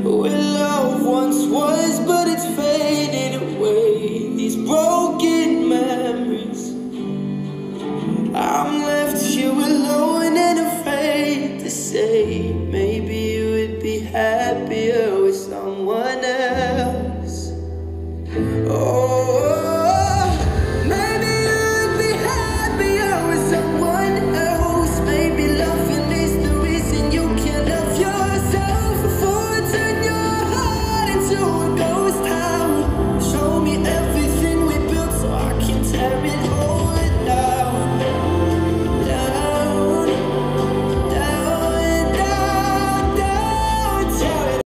where love once was, but it's faded away. These broken memories, I'm left here alone and afraid to say, maybe you would be happier with someone else. Oh,